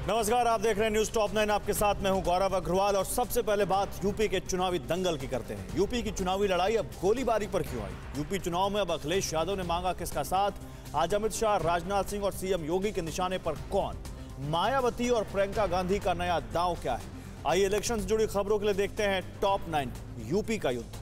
नमस्कार, आप देख रहे हैं न्यूज टॉप 9। आपके साथ मैं हूं गौरव अग्रवाल। और सबसे पहले बात यूपी के चुनावी दंगल की करते हैं। यूपी की चुनावी लड़ाई अब गोलीबारी पर क्यों आई? यूपी चुनाव में अब अखिलेश यादव ने मांगा किसका साथ? आज अमित शाह, राजनाथ सिंह और सीएम योगी के निशाने पर कौन? मायावती और प्रियंका गांधी का नया दांव क्या है? आइए इलेक्शन से जुड़ी खबरों के लिए देखते हैं टॉप 9 यूपी का युद्ध।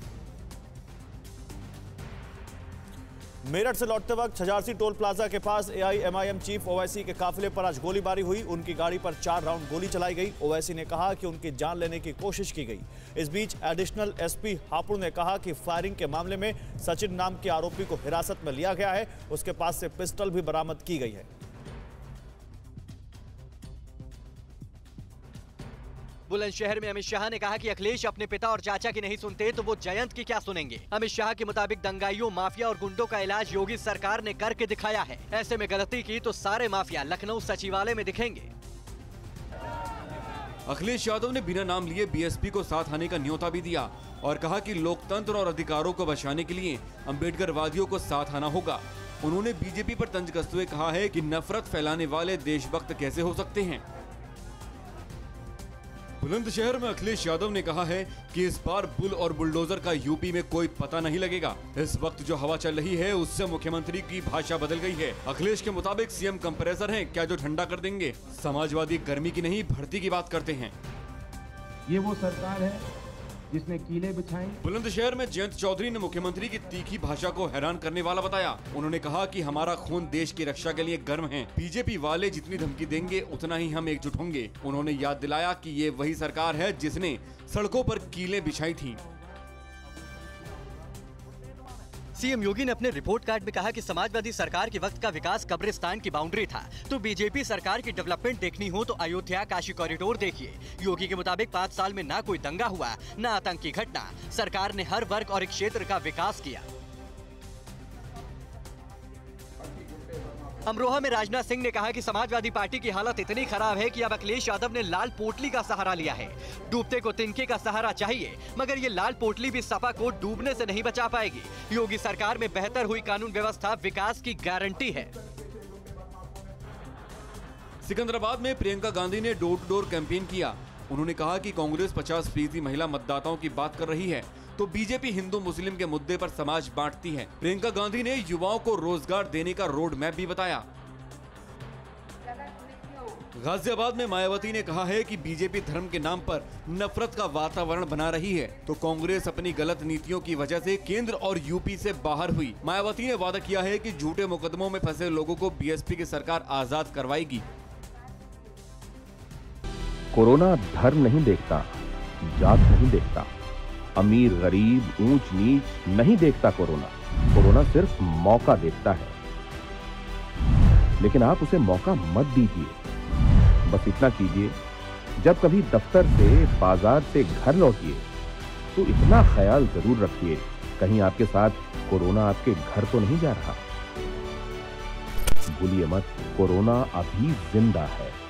मेरठ से लौटते वक्त छजारसी टोल प्लाजा के पास एआईएमआईएम चीफ ओवैसी के काफिले पर आज गोलीबारी हुई। उनकी गाड़ी पर 4 राउंड गोली चलाई गई। ओवैसी ने कहा कि उनकी जान लेने की कोशिश की गई। इस बीच एडिशनल एसपी हापुड़ ने कहा कि फायरिंग के मामले में सचिन नाम के आरोपी को हिरासत में लिया गया है। उसके पास से पिस्टल भी बरामद की गई है। बुलंदशहर में अमित शाह ने कहा कि अखिलेश अपने पिता और चाचा की नहीं सुनते तो वो जयंत की क्या सुनेंगे। अमित शाह के मुताबिक दंगाइयों, माफिया और गुंडों का इलाज योगी सरकार ने करके दिखाया है। ऐसे में गलती की तो सारे माफिया लखनऊ सचिवालय में दिखेंगे। अखिलेश यादव ने बिना नाम लिए बीएसपी को साथ आने का न्योता भी दिया और कहा कि लोकतंत्र और अधिकारों को बचाने के लिए अम्बेडकरवादियों को साथ आना होगा। उन्होंने बीजेपी पर तंज कसते हुए कहा है कि नफरत फैलाने वाले देशभक्त कैसे हो सकते हैं। बुलंदशहर में अखिलेश यादव ने कहा है कि इस बार बुल और बुलडोजर का यूपी में कोई पता नहीं लगेगा। इस वक्त जो हवा चल रही है उससे मुख्यमंत्री की भाषा बदल गई है। अखिलेश के मुताबिक सीएम कंप्रेसर हैं क्या जो ठंडा कर देंगे। समाजवादी गर्मी की नहीं भर्ती की बात करते हैं। ये वो सरकार है जिसने कीले बिछाए। बुलंदशहर में जयंत चौधरी ने मुख्यमंत्री की तीखी भाषा को हैरान करने वाला बताया। उन्होंने कहा कि हमारा खून देश की रक्षा के लिए गर्म है। बीजेपी वाले जितनी धमकी देंगे उतना ही हम एकजुट होंगे। उन्होंने याद दिलाया कि ये वही सरकार है जिसने सड़कों पर कीलें बिछाई थी। सीएम योगी ने अपने रिपोर्ट कार्ड में कहा कि समाजवादी सरकार के वक्त का विकास कब्रिस्तान की बाउंड्री था, तो बीजेपी सरकार की डेवलपमेंट देखनी हो तो अयोध्या काशी कॉरिडोर देखिए। योगी के मुताबिक 5 साल में ना कोई दंगा हुआ, ना आतंकी घटना। सरकार ने हर वर्ग और क्षेत्र का विकास किया। अमरोहा में राजनाथ सिंह ने कहा कि समाजवादी पार्टी की हालत इतनी खराब है कि अब अखिलेश यादव ने लाल पोटली का सहारा लिया है। डूबते को तिनके का सहारा चाहिए, मगर ये लाल पोटली भी सपा को डूबने से नहीं बचा पाएगी। योगी सरकार में बेहतर हुई कानून व्यवस्था विकास की गारंटी है। सिकंदराबाद में प्रियंका गांधी ने डोर टू डोर कैंपेन किया। उन्होंने कहा कि कांग्रेस 50% महिला मतदाताओं की बात कर रही है तो बीजेपी हिंदू मुस्लिम के मुद्दे पर समाज बांटती है। प्रियंका गांधी ने युवाओं को रोजगार देने का रोड मैप भी बताया। गाजियाबाद में मायावती ने कहा है कि बीजेपी धर्म के नाम पर नफरत का वातावरण बना रही है तो कांग्रेस अपनी गलत नीतियों की वजह से केंद्र और यूपी से बाहर हुई। मायावती ने वादा किया है कि झूठे मुकदमों में फंसे लोगों को बीएसपी की सरकार आजाद करवाएगी। कोरोना धर्म नहीं देखता, जात नहीं देखता, अमीर गरीब ऊंच नीच नहीं देखता। कोरोना सिर्फ मौका देखता है, लेकिन आप उसे मौका मत दीजिए। बस इतना कीजिए, जब कभी दफ्तर से बाजार से घर लौटिए तो इतना ख्याल जरूर रखिए कहीं आपके साथ कोरोना आपके घर तो नहीं जा रहा। भूलिए मत, कोरोना अभी जिंदा है।